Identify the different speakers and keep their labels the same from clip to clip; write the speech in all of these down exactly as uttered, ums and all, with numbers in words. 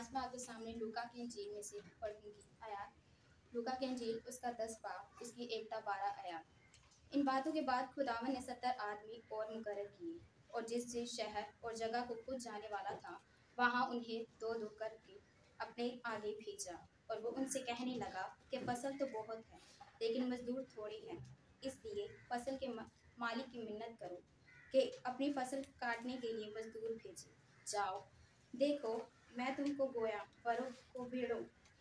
Speaker 1: आज मैं आपके सामने लूका की इंजील में से पढ़ूंगी आयात। लूका की इंजील उसका दस बाब उसकी एकता बारह आयात। इन बातों के बाद खुदावन ने सत्तर आदमी और मुकर्रर किए और जिस जिस शहर और जगह को खुद जाने वाला था वहां उन्हें दो दो करके अपने आगे भेजा। और वो उनसे कहने लगा कि फसल तो बहुत है लेकिन मजदूर थोड़े हैं, इसलिए फसल के मालिक की मिन्नत करो कि अपनी फसल काटने के लिए मजदूर भेजे। जाओ, देखो, मैं तुमको गोया फरों को भेड़ों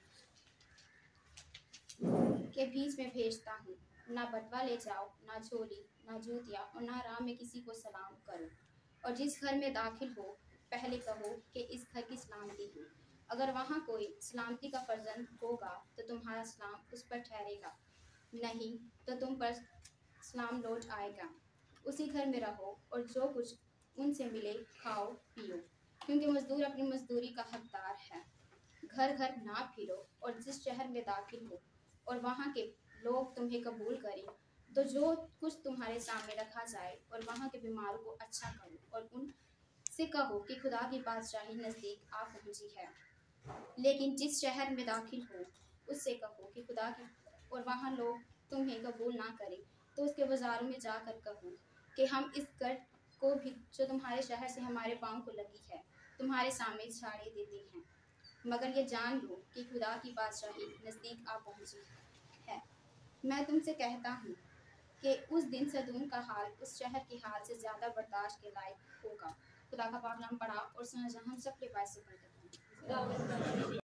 Speaker 1: के बीच में भेजता हूँ। ना बटवा ले जाओ, ना झोली, ना जूतियाँ, और ना राह में किसी को सलाम करो। और जिस घर में दाखिल हो पहले कहो कि इस घर की सलामती हो। अगर वहाँ कोई सलामती का फर्जंद होगा तो तुम्हारा सलाम उस पर ठहरेगा, नहीं तो तुम पर सलाम लौट आएगा। उसी घर में रहो और जो कुछ उनसे मिले खाओ पियो, क्योंकि मजदूर अपनी मजदूरी का हकदार है। घर घर ना फिरो, और जिस शहर में दाखिल हो और वहाँ के लोग तुम्हें कबूल करें तो जो कुछ तुम्हारे सामने रखा जाए और वहाँ के बीमारों को अच्छा करो और उनसे कहो कि खुदा की बादशाही नज़दीक आ पहुँची है। लेकिन जिस शहर में दाखिल हो उससे कहो कि खुदा की और वहाँ लोग तुम्हें कबूल ना करें तो उसके बाज़ारों में जाकर कहो कि हम इस कर को भी जो तुम्हारे शहर से हमारे पाँव को लगी है तुम्हारे सामने झाड़े देते हैं। मगर ये जान लो कि खुदा की बादशाही नज़दीक आ पहुँची है। मैं तुमसे कहता हूँ कि उस दिन सदूम का हाल उस शहर के हाल से ज़्यादा बर्दाश्त के लायक होगा। खुदा का पाक नाम पढ़ा और सुना जहाँ हम सब के पास से पढ़ते हैं।